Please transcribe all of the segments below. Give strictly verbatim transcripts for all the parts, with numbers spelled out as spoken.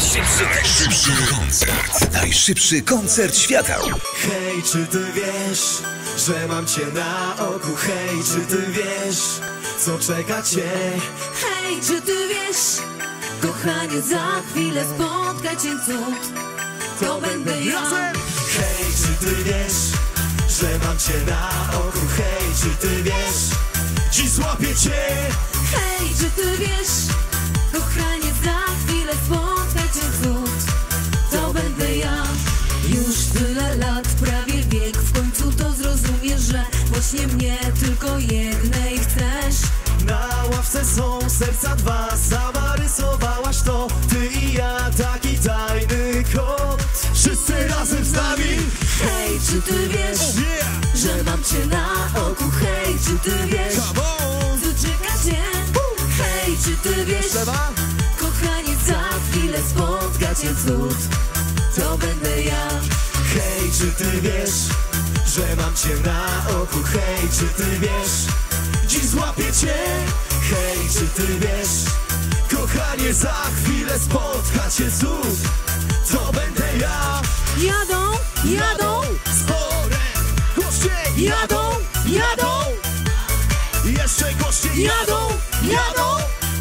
Najszybszy, najszybszy koncert. Najszybszy koncert świata. Hej, czy ty wiesz, że mam cię na oku? Hej, czy ty wiesz, co czeka cię? Hej, czy ty wiesz, kochanie, za chwilę spotka cię cud. To będę ja. Hej, czy ty wiesz, że mam cię na oku? Hej, czy ty wiesz, dziś złapię cię? Hej, czy ty wiesz, kochanie, za chwilę spotka cię cud. To będę ja. Już tyle lat, prawie wiek, w końcu to zrozumiesz, że właśnie mnie tylko jednej chcesz. Na ławce są serca dwa, sama rysowałaś to, ty i ja, taki tajny kod. Wszyscy razem z nami. Hej, czy ty wiesz, Oh yeah! że mam cię na oku? Hej, czy ty wiesz, Come on! co czeka cię? Hej, czy ty wiesz, Lewa? kochanie, za chwilę spotka cię cud. To będę ja. Hej, czy ty wiesz, że mam cię na oku? Hej, czy ty wiesz, dziś złapię cię? Hej, czy ty wiesz, kochanie, za chwilę spotka cię cud. To będę ja. Jadą, jadą, Sporem, głośniej jadą, jadą, jeszcze głośniej jadą, jadą.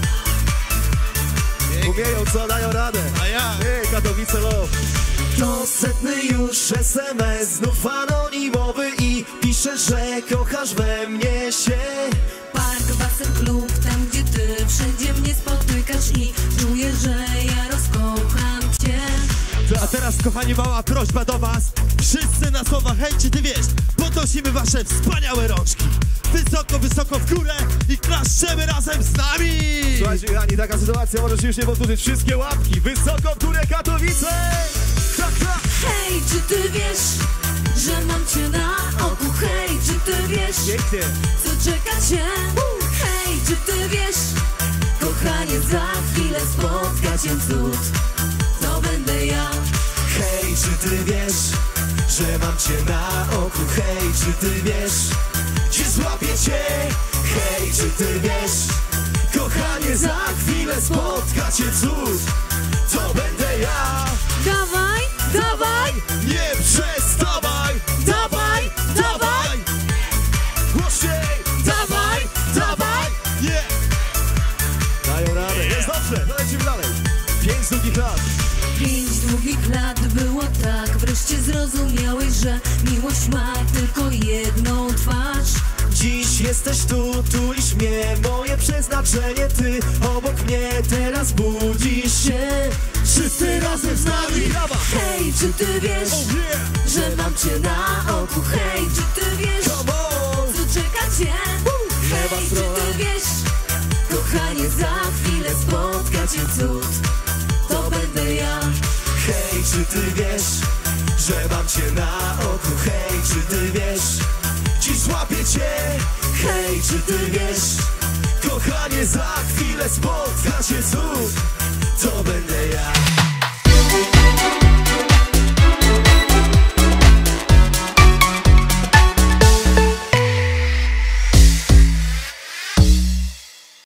Umieją, co dają radę. A ja? Ej, Katowice love. To setny już es em es, znów anonimowy i pisze, że kochasz we mnie się. Park, basen, klub, tam gdzie ty wszędzie mnie spotykasz i czuję, że ja rozkocham cię. A teraz, kochani, mała prośba do was. Wszyscy na słowa hej, czy ty wiesz, podnosimy wasze wspaniałe rączki wysoko, wysoko w górę i klaszczemy razem z nami. Słuchajcie, kochani, taka sytuacja może się już nie powtórzyć. Wszystkie łapki wysoko w górę, Katowice. Ha, ha. Hej, czy ty wiesz, że mam cię na oku? Hej, czy ty wiesz, Pięknie. co czeka cię? Hej, czy ty wiesz, kochanie, za chwilę spotka cię cud. To będę ja. Hej, czy ty wiesz, że mam cię na oku? Hej, czy ty wiesz, dziś złapię cię? Hej, czy ty wiesz, kochanie, za chwilę spotka cię cud. To będę ja. Dawaj, dawaj, Nie przestawaj, dawaj, dawaj, głośniej, dawaj, dawaj. nie. Dają radę, jest dobrze, no lecimy dalej. Pięć długich lat. Pięć długich lat było tak, wreszcie zrozumiałeś, że miłość ma tylko jedną twarz. Dziś jesteś tu, tulisz mnie, moje przeznaczenie, ty obok mnie teraz budzisz się. Wszyscy razem z nami. Hej, czy ty wiesz, Oh yeah. że mam cię na oku? Hej, czy ty wiesz, Come on. co czeka cię? Lewa Hej, czy strona. ty wiesz, kochanie, za chwilę spotka cię cud.